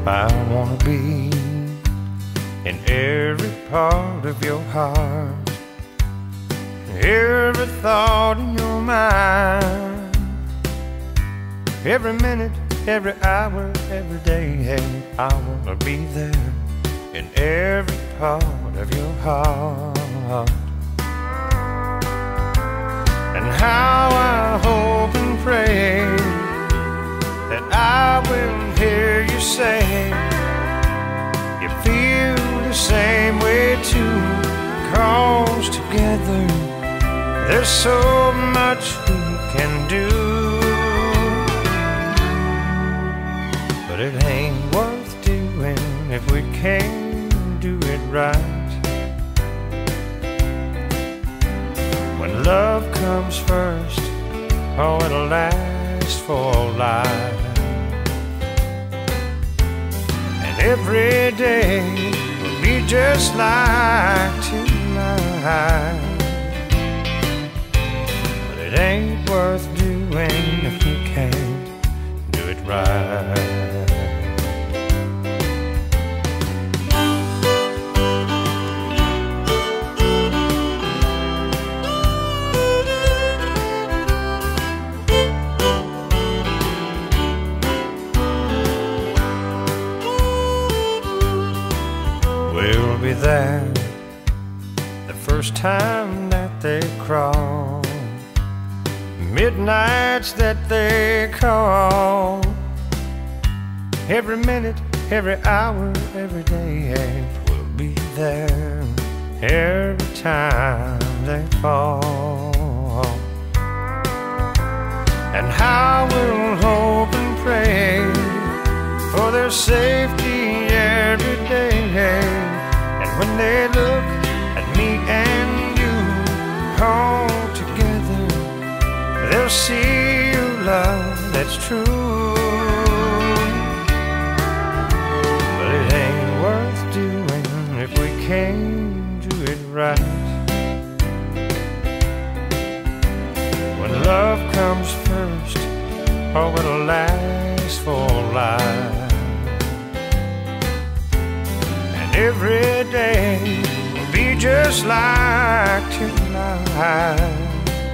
I wanna be in every part of your heart, every thought in your mind, every minute, every hour, every day. Hey, I wanna be there in every part of your heart. And how I hope and pray that I will hear you say you feel the same way too, 'cause together there's so much we can do. But it ain't worth doing if we can't do it right. When love comes first, oh, it'll last for life. And every day will be just like tonight. But it ain't worth doing if we can't do it right. We'll be there the first time that they crawl, midnights that they call, every minute, every hour, every day. We'll be there every time they fall. And how we'll hope and pray for their safety every day. And when they look at me and you all together, they'll see a love that's true. But it ain't worth doing if we can't do it right. When love comes first, oh, it'll last for life. Every day will be just like tonight.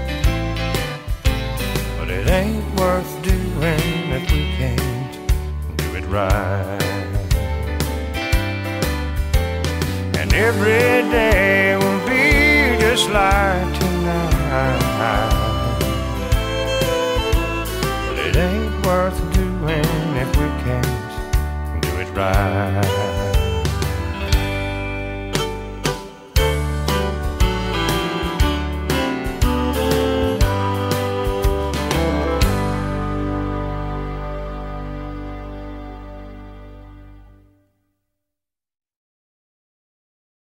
But it ain't worth doing if we can't do it right. And every day will be just like tonight. But it ain't worth doing if we can't do it right.